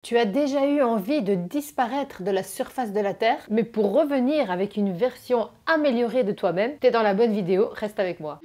Tu as déjà eu envie de disparaître de la surface de la Terre, mais pour revenir avec une version améliorée de toi-même? T'es dans la bonne vidéo, reste avec moi.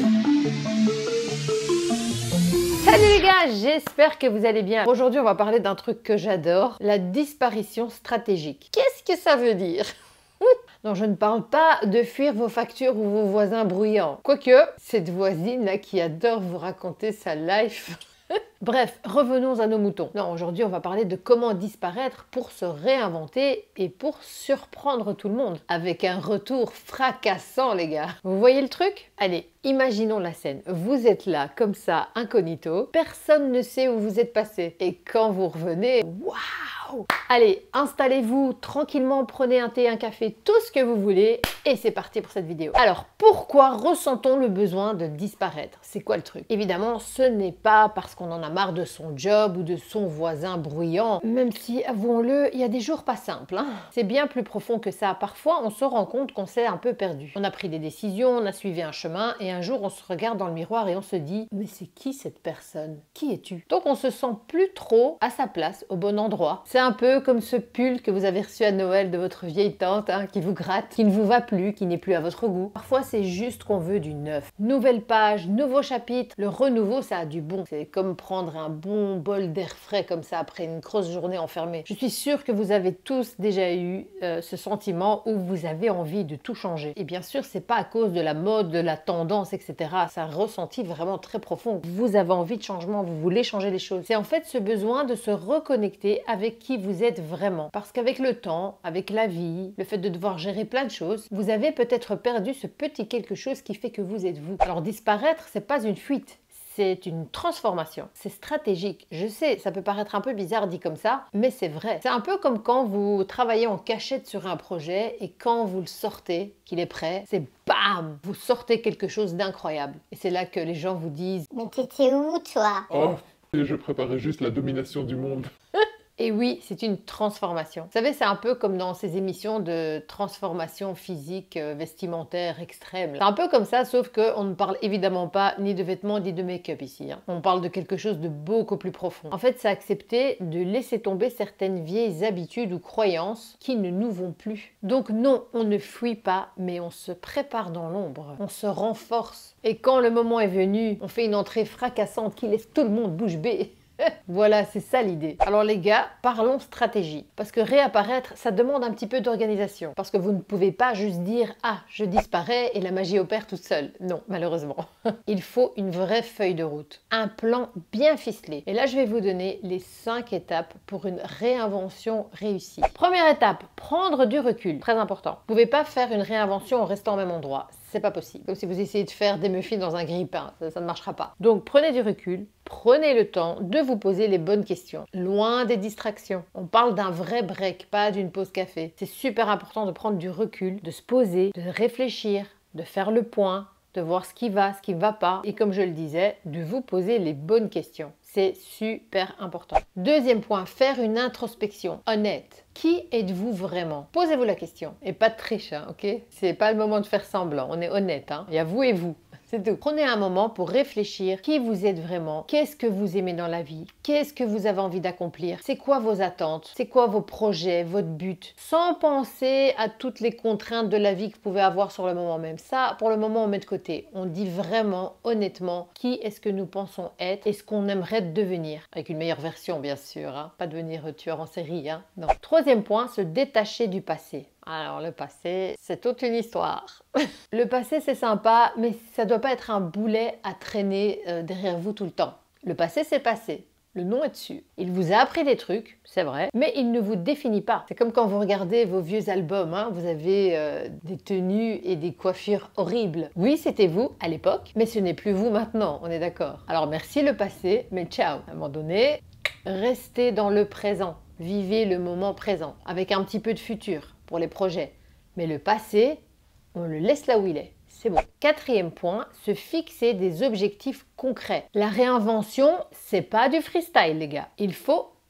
Salut les gars, j'espère que vous allez bien. Aujourd'hui, on va parler d'un truc que j'adore, la disparition stratégique. Qu'est-ce que ça veut dire? Non, je ne parle pas de fuir vos factures ou vos voisins bruyants. Quoique, cette voisine là qui adore vous raconter sa life. Bref, revenons à nos moutons. Non, aujourd'hui, on va parler de comment disparaître pour se réinventer et pour surprendre tout le monde. Avec un retour fracassant, les gars. Vous voyez le truc? Allez, imaginons la scène. Vous êtes là, comme ça, incognito. Personne ne sait où vous êtes passé. Et quand vous revenez, waouh! Allez, installez-vous tranquillement, prenez un thé, un café, tout ce que vous voulez. Et c'est parti pour cette vidéo. Alors, pourquoi ressent-on le besoin de disparaître? C'est quoi le truc? Évidemment, ce n'est pas parce qu'on en a marre de son job ou de son voisin bruyant, même si, avouons-le, il y a des jours pas simples, hein. C'est bien plus profond que ça. Parfois, on se rend compte qu'on s'est un peu perdu. On a pris des décisions, on a suivi un chemin, et un jour, on se regarde dans le miroir et on se dit « Mais c'est qui cette personne? Qui es-tu » Donc, on se sent plus trop à sa place, au bon endroit. C'est un peu comme ce pull que vous avez reçu à Noël de votre vieille tante, hein, qui vous gratte, qui ne vous va plus, qui n'est plus à votre goût. Parfois, c'est juste qu'on veut du neuf. Nouvelle page, nouveau chapitre. Le renouveau, ça a du bon. C'est comme prendre un bon bol d'air frais comme ça après une grosse journée enfermée. Je suis sûre que vous avez tous déjà eu ce sentiment où vous avez envie de tout changer. Et bien sûr, c'est pas à cause de la mode, de la tendance, etc. C'est un ressenti vraiment très profond. Vous avez envie de changement, vous voulez changer les choses. C'est en fait ce besoin de se reconnecter avec qui vous êtes vraiment. Parce qu'avec le temps, avec la vie, le fait de devoir gérer plein de choses, vous avez peut-être perdu ce petit quelque chose qui fait que vous êtes vous. Alors disparaître, c'est pas une fuite. C'est une transformation. C'est stratégique. Je sais, ça peut paraître un peu bizarre dit comme ça, mais c'est vrai. C'est un peu comme quand vous travaillez en cachette sur un projet et quand vous le sortez, qu'il est prêt, c'est bam! Vous sortez quelque chose d'incroyable. Et c'est là que les gens vous disent « Mais t'étais où, toi? » Oh, je préparais juste la domination du monde. Et oui, c'est une transformation. Vous savez, c'est un peu comme dans ces émissions de transformation physique, vestimentaire extrême. C'est un peu comme ça, sauf qu'on ne parle évidemment pas ni de vêtements ni de make-up ici, hein. On parle de quelque chose de beaucoup plus profond. En fait, c'est accepter de laisser tomber certaines vieilles habitudes ou croyances qui ne nous vont plus. Donc non, on ne fuit pas, mais on se prépare dans l'ombre. On se renforce. Et quand le moment est venu, on fait une entrée fracassante qui laisse tout le monde bouche bée. Voilà, c'est ça l'idée. Alors les gars, parlons stratégie. Parce que réapparaître, ça demande un petit peu d'organisation. Parce que vous ne pouvez pas juste dire « Ah, je disparais et la magie opère toute seule ». Non, malheureusement. Il faut une vraie feuille de route. Un plan bien ficelé. Et là, je vais vous donner les 5 étapes pour une réinvention réussie. Première étape, prendre du recul. Très important. Vous ne pouvez pas faire une réinvention en restant au même endroit. C'est pas possible. Comme si vous essayez de faire des muffins dans un grille-pain, ça ne marchera pas. Donc prenez du recul, prenez le temps de vous poser les bonnes questions. Loin des distractions. On parle d'un vrai break, pas d'une pause café. C'est super important de prendre du recul, de se poser, de réfléchir, de faire le point, de voir ce qui ne va pas. Et comme je le disais, de vous poser les bonnes questions. C'est super important. Deuxième point, faire une introspection honnête. Qui êtes-vous vraiment? Posez-vous la question. Et pas de triche, hein, ok? C'est pas le moment de faire semblant, on est honnête, hein? Il y a vous et vous. C'est tout. Prenez un moment pour réfléchir qui vous êtes vraiment, qu'est-ce que vous aimez dans la vie, qu'est-ce que vous avez envie d'accomplir, c'est quoi vos attentes, c'est quoi vos projets, votre but, sans penser à toutes les contraintes de la vie que vous pouvez avoir sur le moment même. Ça, pour le moment, on met de côté. On dit vraiment, honnêtement, qui est-ce que nous pensons être et ce qu'on aimerait devenir. Avec une meilleure version, bien sûr, hein. Pas devenir tueur en série, hein. Non. Troisième point, se détacher du passé. Alors le passé, c'est toute une histoire. Le passé, c'est sympa, mais ça doit pas être un boulet à traîner derrière vous tout le temps. Le passé, c'est passé. Le nom est dessus. Il vous a appris des trucs, c'est vrai, mais il ne vous définit pas. C'est comme quand vous regardez vos vieux albums, hein, vous avez des tenues et des coiffures horribles. Oui, c'était vous à l'époque, mais ce n'est plus vous maintenant, on est d'accord. Alors merci le passé, mais ciao. À un moment donné, restez dans le présent. Vivez le moment présent, avec un petit peu de futur pour les projets. Mais le passé, on le laisse là où il est. C'est bon. Quatrième point, se fixer des objectifs concrets. La réinvention, c'est pas du freestyle, les gars. Il faut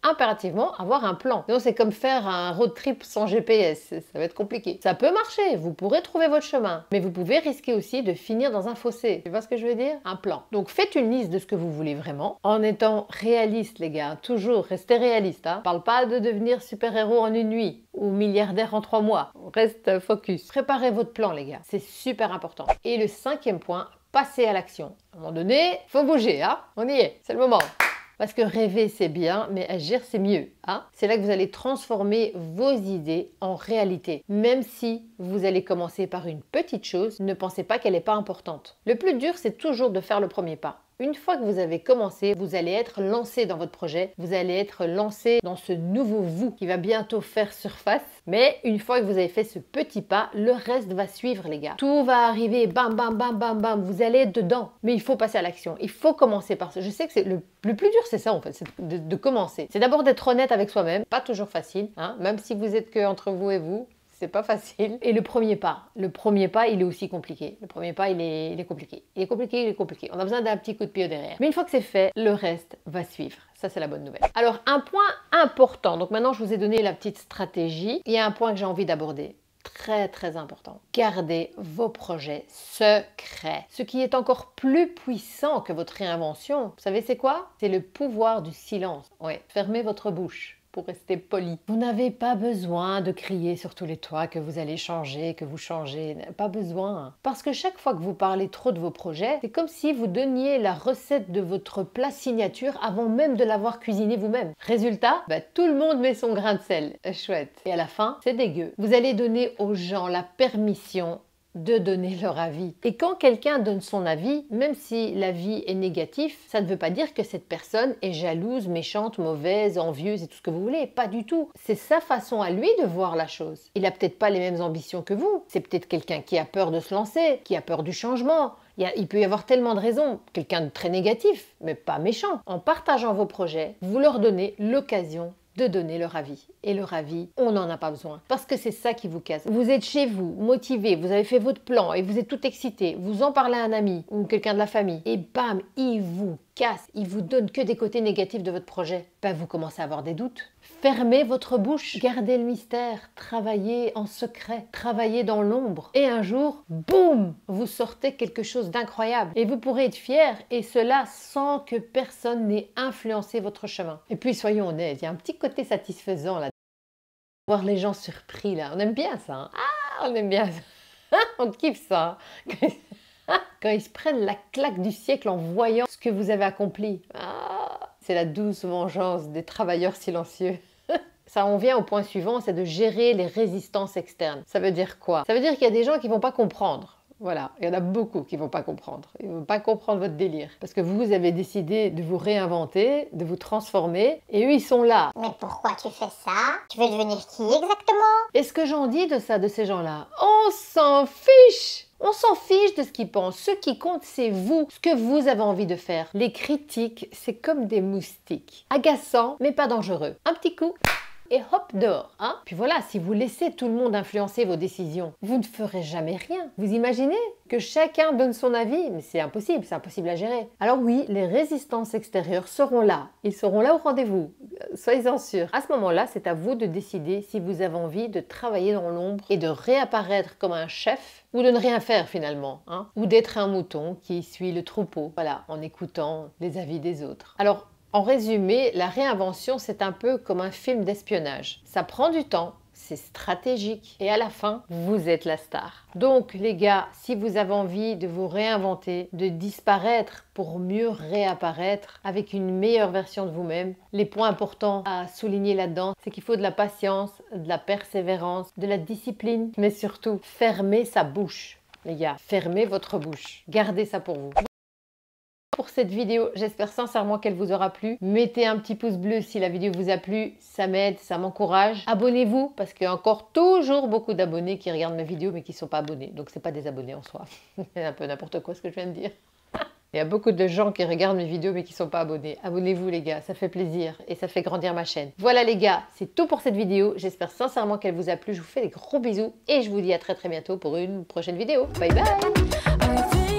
impérativement avoir un plan. Sinon, c'est comme faire un road trip sans GPS, ça va être compliqué. Ça peut marcher, vous pourrez trouver votre chemin, mais vous pouvez risquer aussi de finir dans un fossé. Tu vois ce que je veux dire? Un plan. Donc faites une liste de ce que vous voulez vraiment, en étant réaliste les gars, toujours restez réaliste. Hein. Parle pas de devenir super-héros en une nuit ou milliardaire en 3 mois. Reste focus. Préparez votre plan les gars, c'est super important. Et le 5e point, passez à l'action. À un moment donné, faut bouger, hein? On y est, c'est le moment. Parce que rêver c'est bien, mais agir c'est mieux. Hein? C'est là que vous allez transformer vos idées en réalité. Même si vous allez commencer par une petite chose, ne pensez pas qu'elle n'est pas importante. Le plus dur, c'est toujours de faire le premier pas. Une fois que vous avez commencé, vous allez être lancé dans votre projet, vous allez être lancé dans ce nouveau vous qui va bientôt faire surface. Mais une fois que vous avez fait ce petit pas, le reste va suivre les gars. Tout va arriver, bam, bam, bam, bam, bam, vous allez être dedans. Mais il faut passer à l'action, il faut commencer par ça. Je sais que c'est le plus dur, c'est ça en fait, c'est de commencer. C'est d'abord d'être honnête avec soi-même, pas toujours facile, hein, même si vous êtes que entre vous et vous. C'est pas facile. Et le premier pas, il est aussi compliqué. Le premier pas, il est compliqué. Il est compliqué. On a besoin d'un petit coup de pied derrière. Mais une fois que c'est fait, le reste va suivre. Ça, c'est la bonne nouvelle. Alors, un point important. Donc maintenant, je vous ai donné la petite stratégie. Il y a un point que j'ai envie d'aborder. Très, très important. Gardez vos projets secrets. Ce qui est encore plus puissant que votre réinvention, vous savez c'est quoi? C'est le pouvoir du silence. Ouais, fermez votre bouche. Pour rester poli. Vous n'avez pas besoin de crier sur tous les toits que vous allez changer, que vous changez. Pas besoin. Parce que chaque fois que vous parlez trop de vos projets, c'est comme si vous donniez la recette de votre plat signature avant même de l'avoir cuisiné vous-même. Résultat, tout le monde met son grain de sel. Chouette. Et à la fin, c'est dégueu. Vous allez donner aux gens la permission de donner leur avis. Et quand quelqu'un donne son avis, même si l'avis est négatif, ça ne veut pas dire que cette personne est jalouse, méchante, mauvaise, envieuse et tout ce que vous voulez. Pas du tout. C'est sa façon à lui de voir la chose. Il n'a peut-être pas les mêmes ambitions que vous. C'est peut-être quelqu'un qui a peur de se lancer, qui a peur du changement. Il peut y avoir tellement de raisons. Quelqu'un de très négatif, mais pas méchant. En partageant vos projets, vous leur donnez l'occasion de donner leur avis. Et leur avis, on n'en a pas besoin. Parce que c'est ça qui vous casse. Vous êtes chez vous, motivé, vous avez fait votre plan et vous êtes tout excité. Vous en parlez à un ami ou quelqu'un de la famille. Et bam, il vous casse. Il vous donne que des côtés négatifs de votre projet. Vous commencez à avoir des doutes. Fermez votre bouche. Gardez le mystère. Travaillez en secret. Travaillez dans l'ombre. Et un jour, boum, vous sortez quelque chose d'incroyable. Et vous pourrez être fier. Et cela sans que personne n'ait influencé votre chemin. Et puis, soyons honnêtes, il y a un petit côté satisfaisant là. Voir les gens surpris là. On aime bien ça. Hein? Ah, on aime bien ça. On kiffe ça. Quand ils se prennent la claque du siècle en voyant ce que vous avez accompli. Ah, c'est la douce vengeance des travailleurs silencieux. Ça, on vient au point suivant, c'est de gérer les résistances externes. Ça veut dire quoi? Ça veut dire qu'il y a des gens qui ne vont pas comprendre. Voilà, il y en a beaucoup qui ne vont pas comprendre. Ils ne vont pas comprendre votre délire. Parce que vous avez décidé de vous réinventer, de vous transformer, et eux, ils sont là. Mais pourquoi tu fais ça? Tu veux devenir qui exactement? Et ce que j'en dis de ça, de ces gens-là, on s'en fiche! On s'en fiche de ce qu'ils pensent. Ce qui compte, c'est vous, ce que vous avez envie de faire. Les critiques, c'est comme des moustiques. Agaçants, mais pas dangereux. Un petit coup et hop, dehors. Hein? Puis voilà, si vous laissez tout le monde influencer vos décisions, vous ne ferez jamais rien. Vous imaginez que chacun donne son avis? Mais c'est impossible à gérer. Alors oui, les résistances extérieures seront là. Ils seront là au rendez-vous. Soyez-en sûrs. À ce moment-là, c'est à vous de décider si vous avez envie de travailler dans l'ombre et de réapparaître comme un chef ou de ne rien faire finalement. Hein? Ou d'être un mouton qui suit le troupeau. Voilà, en écoutant les avis des autres. Alors, en résumé, la réinvention, c'est un peu comme un film d'espionnage. Ça prend du temps, c'est stratégique et à la fin, vous êtes la star. Donc les gars, si vous avez envie de vous réinventer, de disparaître pour mieux réapparaître avec une meilleure version de vous-même, les points importants à souligner là-dedans, c'est qu'il faut de la patience, de la persévérance, de la discipline, mais surtout, fermez sa bouche. Les gars, fermez votre bouche. Gardez ça pour vous. Pour cette vidéo, j'espère sincèrement qu'elle vous aura plu. Mettez un petit pouce bleu si la vidéo vous a plu, ça m'aide, ça m'encourage. Abonnez-vous parce qu'il y a encore toujours beaucoup d'abonnés qui regardent mes vidéos mais qui ne sont pas abonnés. Donc c'est pas des abonnés en soi. C'est un peu n'importe quoi ce que je viens de dire. Il y a beaucoup de gens qui regardent mes vidéos mais qui ne sont pas abonnés. Abonnez-vous les gars, ça fait plaisir et ça fait grandir ma chaîne. Voilà les gars, c'est tout pour cette vidéo. J'espère sincèrement qu'elle vous a plu. Je vous fais des gros bisous et je vous dis à très bientôt pour une prochaine vidéo. Bye bye.